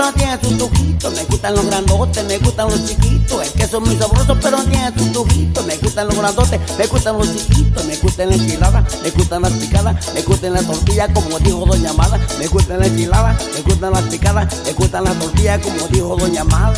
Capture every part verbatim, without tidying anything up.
pero no tiene sus tujitos. Me gustan los grandotes, me gustan los chiquitos. El queso es muy sabroso, pero no tiene sus tujitos. Me gustan los grandotes, me gustan los chiquitos. Me gustan las enchiladas, me gustan las picadas, me gustan las tortillas, como dijo doña Mala. Me gustan las enchiladas, me gustan las picadas, me gustan las tortillas, como dijo doña Mala.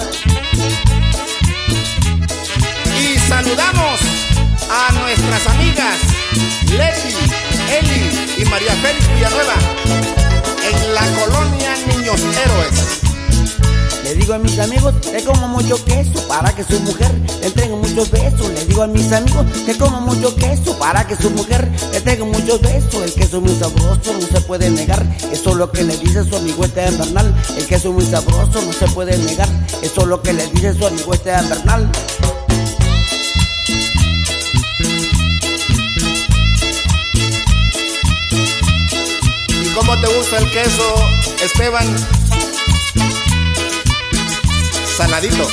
Y saludamos a nuestras amigas Leti, Eli y María Félix Villanueva en la colonia Niños Héroes. Le digo a mis amigos que como mucho queso para que su mujer le entregue muchos besos. Le digo a mis amigos que como mucho queso para que su mujer le entregue muchos besos. El queso es muy sabroso, no se puede negar. Eso es lo que le dice su amigo Esteban Bernal. El queso es muy sabroso, no se puede negar. Eso es lo que le dice su amigo Esteban Bernal. ¿Y cómo te gusta el queso, Esteban? Saladito.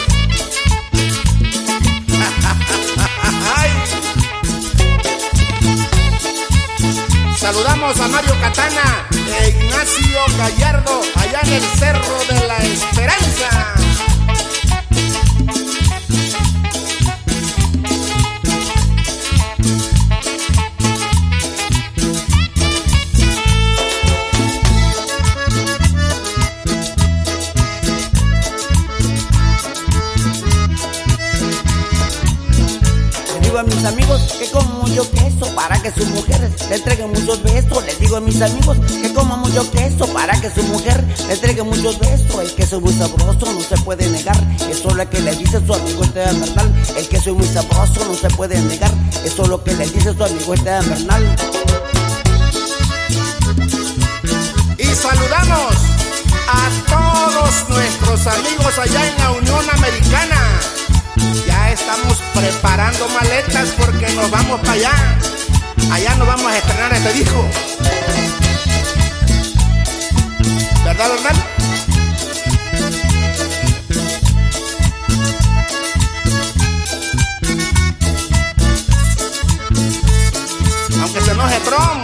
Saludamos a Mario Catana e Ignacio Gallardo allá en el Cerro de la Esperanza. A mis amigos que como mucho queso para que sus mujeres le entreguen muchos besos. Les digo a mis amigos que como mucho queso para que su mujer le entregue muchos besos. El queso es muy sabroso, no se puede negar. Eso es lo que le dice su amigo Esteban Bernal. El queso es muy sabroso, no se puede negar. Eso es lo que le dice su amigo Esteban Bernal. Y saludamos a todos nuestros amigos allá en la Unión Americana. Ya estamos preparando maletas porque nos vamos para allá. Allá nos vamos a estrenar este disco. ¿Verdad, Bernal? Aunque se enoje Trump.